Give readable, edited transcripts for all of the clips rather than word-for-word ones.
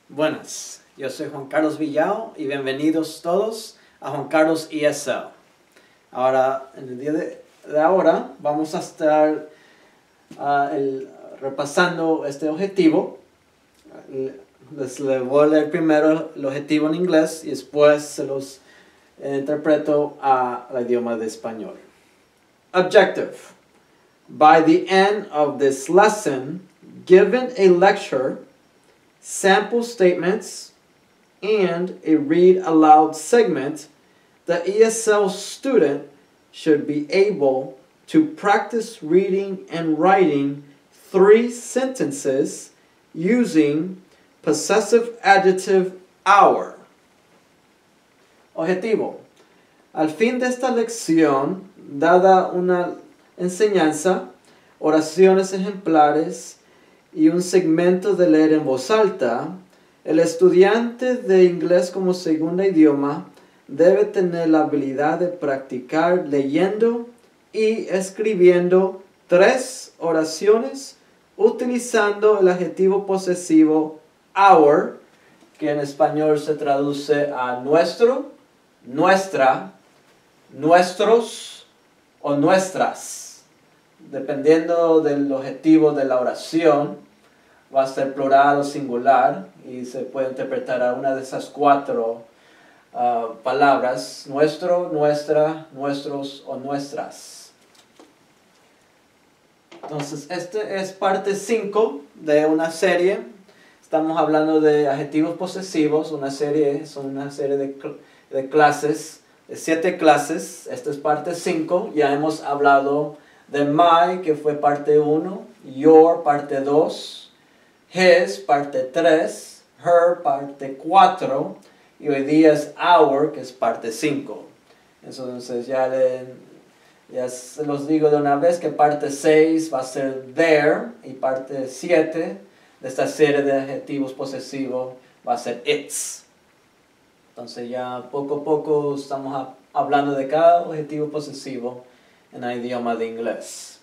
Buenas, yo soy Juan Carlos Villao y bienvenidos todos a Juan Carlos ESL. Ahora, en el día de ahora vamos a estar repasando este objetivo. Les voy a leer primero el objetivo en inglés y después se los interpreto al idioma de español. Objective. By the end of this lesson, given a lecture, sample statements, and a read aloud segment, the ESL student should be able to practice reading and writing 3 sentences using possessive adjective our. Objetivo. Al fin de esta lección, dada una enseñanza, oraciones ejemplares y un segmento de leer en voz alta, el estudiante de inglés como segundo idioma debe tener la habilidad de practicar leyendo y escribiendo 3 oraciones utilizando el adjetivo posesivo our, que en español se traduce a nuestro, nuestra, nuestros o nuestras. Dependiendo del objetivo de la oración, va a ser plural o singular y se puede interpretar a una de esas 4 palabras: nuestro, nuestra, nuestros o nuestras. Entonces, este es parte 5 de una serie. Estamos hablando de adjetivos posesivos. Son una serie de clases, de 7 clases. Esta es parte 5. Ya hemos hablado de my, que fue parte 1, your, parte 2, his, parte 3, her, parte 4, y hoy día es our, que es parte 5. Entonces ya se los digo de una vez que parte 6 va a ser their, y parte 7 de esta serie de adjetivos posesivos va a ser its. Entonces ya poco a poco estamos hablando de cada adjetivo posesivo en el idioma de inglés.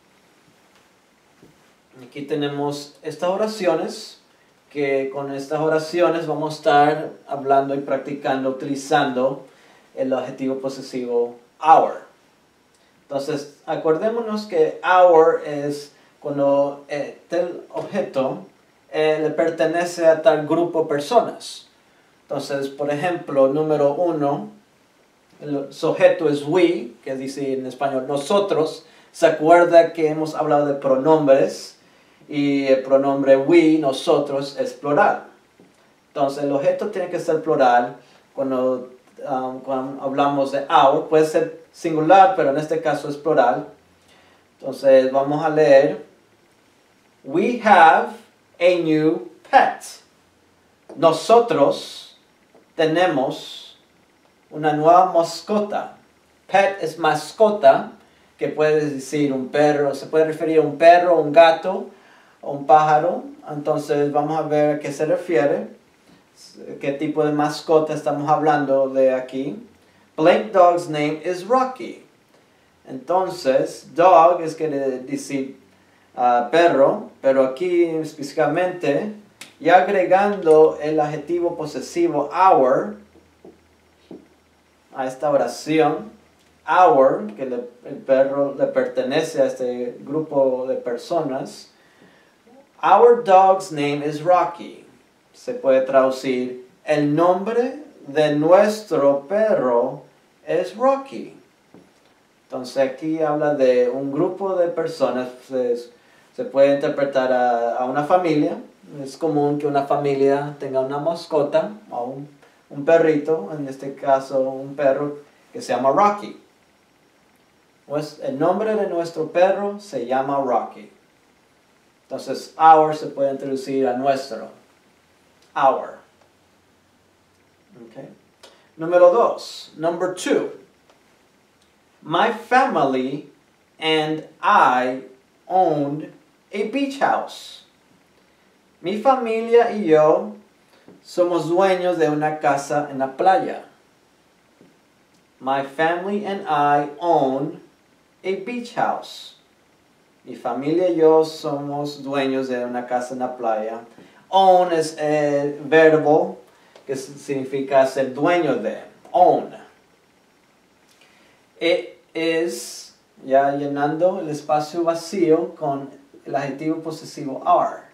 Aquí tenemos estas oraciones, que con estas oraciones vamos a estar hablando y practicando, utilizando el adjetivo posesivo our. Entonces, acordémonos que our es cuando el objeto le pertenece a tal grupo de personas. Entonces, por ejemplo, número 1, el sujeto es we, que dice en español nosotros. Se acuerda que hemos hablado de pronombres y el pronombre we, nosotros, es plural. Entonces el objeto tiene que ser plural cuando hablamos de our. Puede ser singular, pero en este caso es plural. Entonces vamos a leer: we have a new pet. Nosotros tenemos una nueva mascota. Pet es mascota, que puede decir un perro, se puede referir a un perro, un gato o un pájaro. Entonces vamos a ver a qué se refiere, qué tipo de mascota estamos hablando de aquí. Blank dog's name is Rocky. Entonces, dog es quiere decir perro, pero aquí específicamente, ya agregando el adjetivo posesivo our a esta oración, our, que el perro le pertenece a este grupo de personas. Our dog's name is Rocky. Se puede traducir: el nombre de nuestro perro es Rocky. Entonces aquí habla de un grupo de personas. Se puede interpretar a una familia. Es común que una familia tenga una mascota o un perrito, en este caso un perro que se llama Rocky. Pues el nombre de nuestro perro se llama Rocky. Entonces our se puede introducir a nuestro. Our. Okay. Número 2. Number 2. My family and I owned a beach house. Mi familia y yo somos dueños de una casa en la playa. My family and I own a beach house. Mi familia y yo somos dueños de una casa en la playa. Own es el verbo que significa ser dueño de. Own. It is, ya llenando el espacio vacío con el adjetivo posesivo are.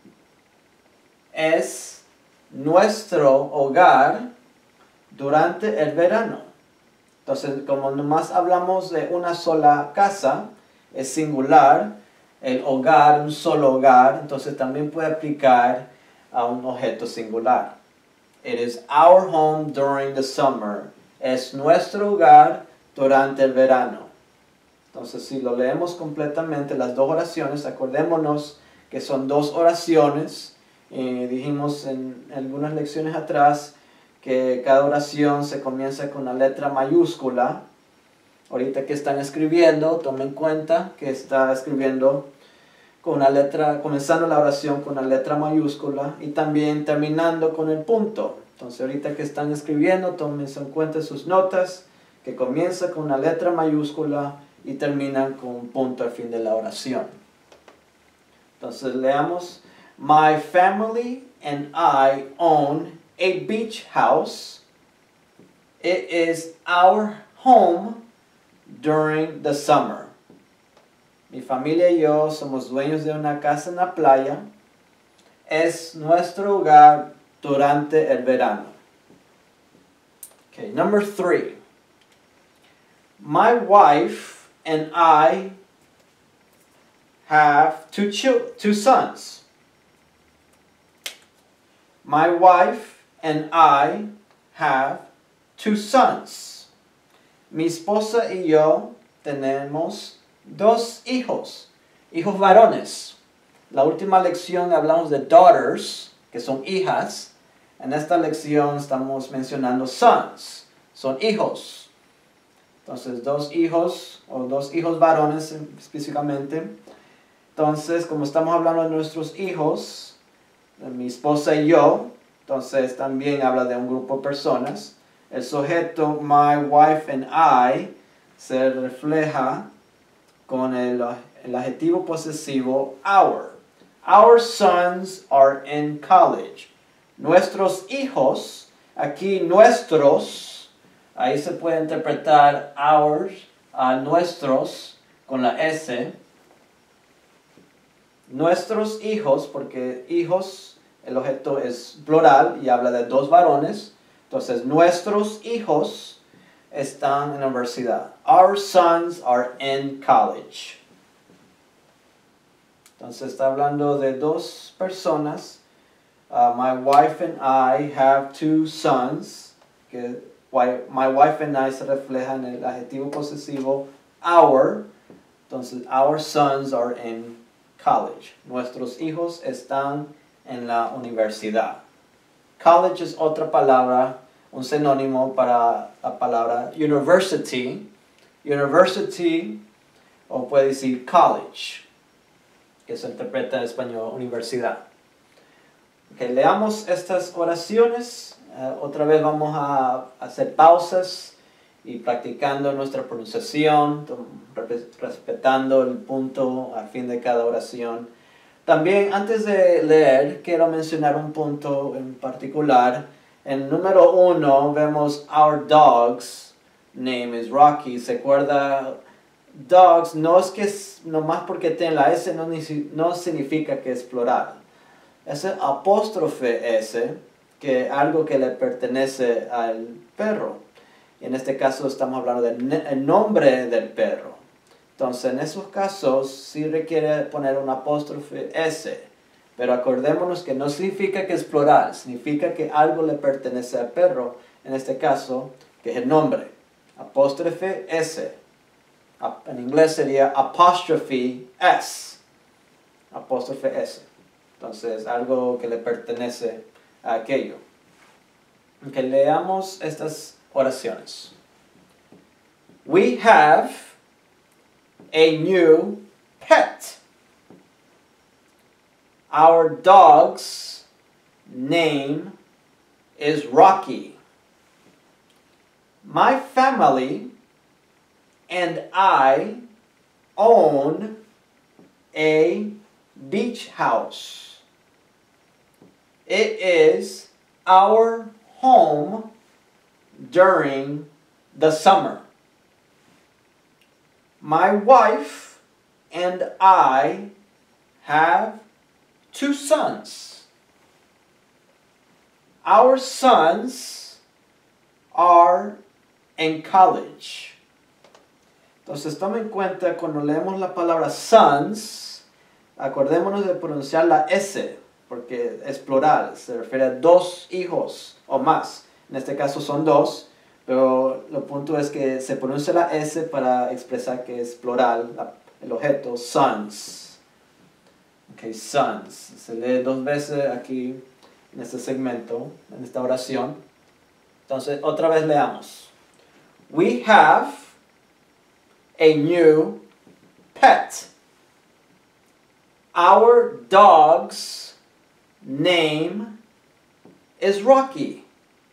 Es nuestro hogar durante el verano. Entonces, como nomás hablamos de una sola casa, es singular, el hogar, un solo hogar, entonces también puede aplicar a un objeto singular. It is our home during the summer. Es nuestro hogar durante el verano. Entonces, si lo leemos completamente, las dos oraciones, acordémonos que son dos oraciones. Dijimos en algunas lecciones atrás que cada oración se comienza con una letra mayúscula. Ahorita que están escribiendo, tomen en cuenta que está escribiendo con una letra, comenzando la oración con una letra mayúscula y también terminando con el punto. Entonces ahorita que están escribiendo, tomen en cuenta sus notas, que comienza con una letra mayúscula y terminan con un punto al fin de la oración. Entonces leamos. My family and I own a beach house. It is our home during the summer. Mi familia y yo somos dueños de una casa en la playa. Es nuestro hogar durante el verano. Okay, number 3. My wife and I have two sons. My wife and I have 2 sons. Mi esposa y yo tenemos 2 hijos, hijos varones. La última lección hablamos de daughters, que son hijas. En esta lección estamos mencionando sons, son hijos. Entonces 2 hijos, o 2 hijos varones específicamente. Entonces, como estamos hablando de nuestros hijos, mi esposa y yo, entonces también habla de un grupo de personas. El sujeto my wife and I se refleja con el adjetivo posesivo our. Our sons are in college. Nuestros hijos, aquí nuestros, ahí se puede interpretar ours, nuestros, con la S. Nuestros hijos, porque hijos, el objeto es plural y habla de 2 varones. Entonces, nuestros hijos están en la universidad. Our sons are in college. Entonces, está hablando de 2 personas. My wife and I have 2 sons. Que my wife and I se refleja en el adjetivo posesivo our. Entonces, our sons are in college. Nuestros hijos están en la universidad. College es otra palabra, un sinónimo para la palabra university. University, o puede decir college, que se interpreta en español universidad. Okay, leamos estas oraciones. Otra vez vamos a hacer pausas y practicando nuestra pronunciación, respetando el punto al fin de cada oración. También, antes de leer, quiero mencionar un punto en particular. En número 1 vemos our dog's name is Rocky. ¿Se acuerda? Dogs no es que nomás porque tiene la S no significa que es plural. Ese apóstrofe S, que es algo que le pertenece al perro. En este caso estamos hablando del nombre del perro. Entonces, en esos casos sí requiere poner un apóstrofe S. Pero acordémonos que no significa que es plural. Significa que algo le pertenece al perro. En este caso, que es el nombre. Apóstrofe S. En inglés sería apostrophe S. Apóstrofe S. Entonces, algo que le pertenece a aquello. Que leamos estas oraciones. We have a new pet. Our dog's name is Rocky. My family and I own a beach house. It is our home during the summer. My wife and I have 2 sons. Our sons are in college. Entonces tome en cuenta cuando leemos la palabra sons, acordémonos de pronunciar la S, porque es plural, se refiere a 2 hijos o más. En este caso son 2, pero el punto es que se pronuncia la S para expresar que es plural, el objeto, sons. Ok, sons. Se lee 2 veces aquí en este segmento, en esta oración. Entonces, otra vez leamos. We have a new pet. Our dog's name is Rocky.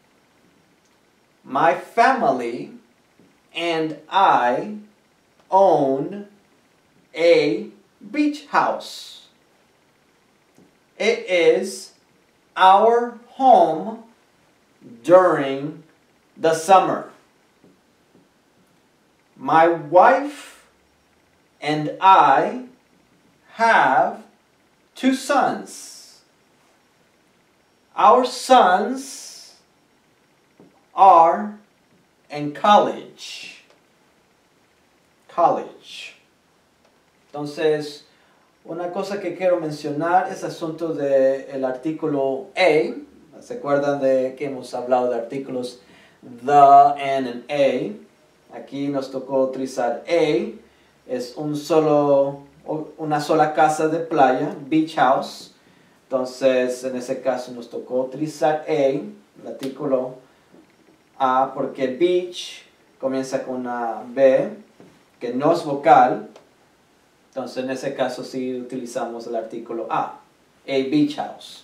My family and I own a beach house. It is our home during the summer. My wife and I have 2 sons. Our sons are in college. College. Entonces, una cosa que quiero mencionar es el asunto del artículo a. ¿Se acuerdan de que hemos hablado de artículos the, and a? Aquí nos tocó utilizar a. Es una sola casa de playa, beach house. Entonces, en ese caso nos tocó utilizar el artículo a, porque beach comienza con una B, que no es vocal. Entonces, en ese caso sí utilizamos el artículo a beach house.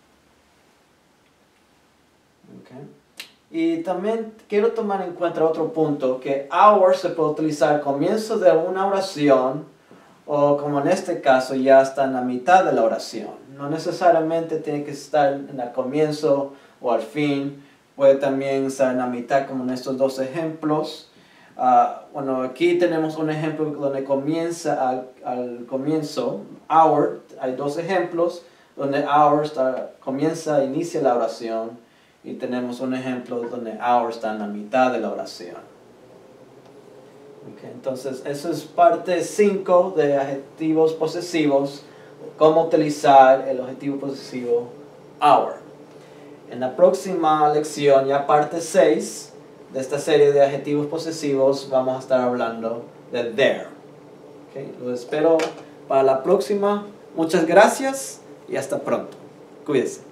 Okay. Y también quiero tomar en cuenta otro punto, que our se puede utilizar al comienzo de una oración, o como en este caso ya está en la mitad de la oración. No necesariamente tiene que estar en el comienzo o al fin, puede también estar en la mitad como en estos 2 ejemplos. Bueno, aquí tenemos un ejemplo donde comienza al comienzo, our, hay 2 ejemplos donde our inicia la oración, y tenemos un ejemplo donde our está en la mitad de la oración. Okay, entonces, eso es parte 5 de adjetivos posesivos, cómo utilizar el adjetivo posesivo our. En la próxima lección, ya parte 6 de esta serie de adjetivos posesivos, vamos a estar hablando de there. Okay, los espero para la próxima. Muchas gracias y hasta pronto. Cuídense.